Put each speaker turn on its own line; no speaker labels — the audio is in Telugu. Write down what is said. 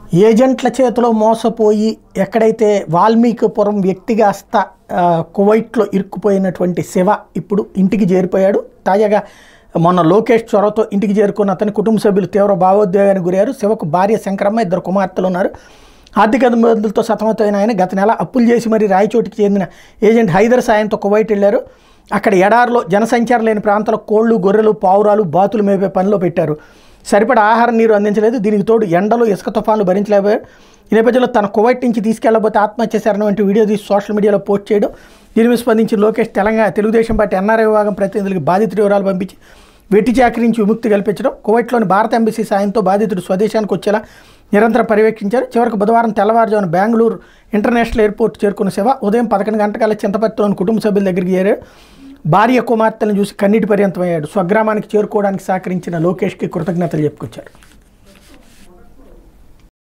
ఏజెంట్ల చేతిలో మోసపోయి ఎక్కడైతే వాల్మీకిపురం వ్యక్తిగాస్త కువైట్లో ఇరుక్కుపోయినటువంటి శివ ఇప్పుడు ఇంటికి చేరిపోయాడు. తాజాగా మొన్న లోకేష్ చొరవతో ఇంటికి చేరుకున్న అతని కుటుంబ సభ్యులు తీవ్ర భావోద్వేగానికి గురయ్యారు. శివకు భార్య శంకరమ్మ, 2 కుమార్తెలు ఉన్నారు. ఆర్థిక ఇబ్బందులతో సతమతమైన ఆయన గత నెల అప్పులు చేసి మరీ రాయచోటికి చెందిన ఏజెంట్ హైదర్ సాయంతో కువైట్ వెళ్లారు. అక్కడ ఎడారిలో జనసంచారం లేని ప్రాంతాల్లో కోళ్లు, గొర్రెలు, పావురాలు, బాతులు మేపే పనిలో పెట్టారు. సరిపడా ఆహారం, నీరు అందించలేదు. దీనికి తోడు ఎండలు, ఇసుక తుఫాన్లు భరించలేకపోయారు. ఈ నేపథ్యంలో తన కువైట్ నుంచి తీసుకెళ్లబోతే ఆత్మహత్య చేశారని వంటి వీడియో తీసి సోషల్ మీడియాలో పోస్ట్ చేయడం, దీని మీద స్పందించిన లోకేష్ తెలుగుదేశం పార్టీ ఎన్ఆర్ఐ విభాగం ప్రతినిధులకు బాధితుడి వివరాలు పంపించి వెట్టి చాకరీ నుంచి విముక్తి కల్పించడం, కువైట్లోని భారత ఎంబసీ సాయంతో బాధితుడు స్వదేశానికి వచ్చేలా నిరంతరం పర్యవేక్షించారు. చివరికి బుధవారం తెల్లవారుజామున బెంగళూరు ఇంటర్నేషనల్ ఎయిర్పోర్ట్ చేరుకున్న శివ ఉదయం 11 గంటల చింతపర్తిలోని కుటుంబ సభ్యుల దగ్గరికి చేరారు. భార్య, కుమార్తెలను చూసి కన్నీటి పర్యంతమయ్యాడు. స్వగ్రామానికి చేరుకోవడానికి సహకరించిన లోకేష్కి కృతజ్ఞతలు చెప్పుకొచ్చారు.